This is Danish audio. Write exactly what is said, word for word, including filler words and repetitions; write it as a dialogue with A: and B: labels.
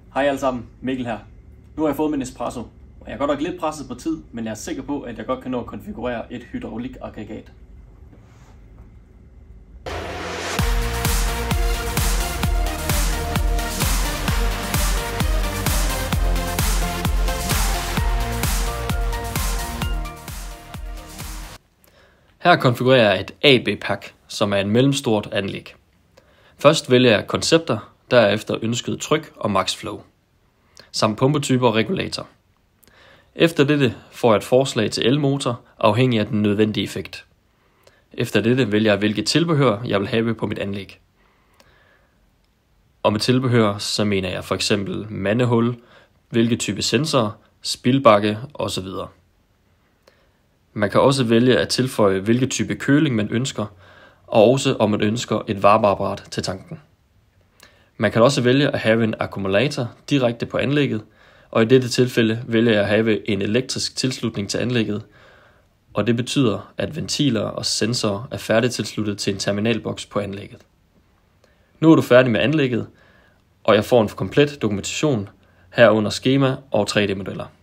A: Hej alle sammen, Mikkel her. Nu har jeg fået min espresso, og jeg er godt nok lidt presset på tid, men jeg er sikker på, at jeg godt kan nå at konfigurere et hydraulikaggregat.
B: Her konfigurerer jeg et A B-pack, som er en mellemstort anlæg. Først vælger jeg koncepter, derefter ønsket tryk og max flow, samt pumpetyper og regulator. Efter dette får jeg et forslag til elmotor, afhængig af den nødvendige effekt. Efter dette vælger jeg, hvilket tilbehør jeg vil have på mit anlæg. Og med tilbehør, så mener jeg for eksempel mandehul, hvilke type sensor, spildbakke osv. Man kan også vælge at tilføje, hvilke type køling man ønsker, og også om man ønsker et varmeapparat til tanken. Man kan også vælge at have en akkumulator direkte på anlægget, og i dette tilfælde vælger jeg at have en elektrisk tilslutning til anlægget, og det betyder, at ventiler og sensorer er færdigtilsluttet til en terminalboks på anlægget. Nu er du færdig med anlægget, og jeg får en komplet dokumentation herunder skema og tre D-modeller.